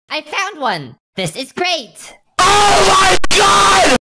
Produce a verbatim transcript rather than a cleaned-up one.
I found one! This is great! Oh my